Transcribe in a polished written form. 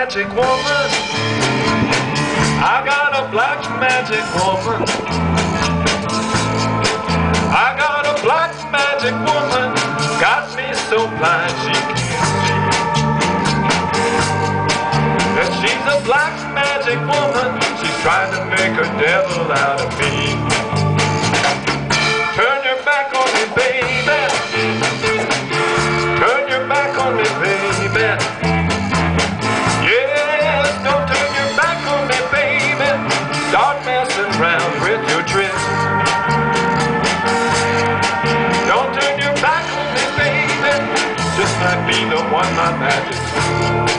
magic woman. I got a black magic woman. I got a black magic woman. Got me so blind she can't see. And she's a black magic woman. She's trying to make a devil out of me. Turn your back on me, baby. Turn your back on me, baby. Yes, don't turn your back on me, baby. Start messing around with your tricks. Don't turn your back on me, baby. Just might be the one my magic.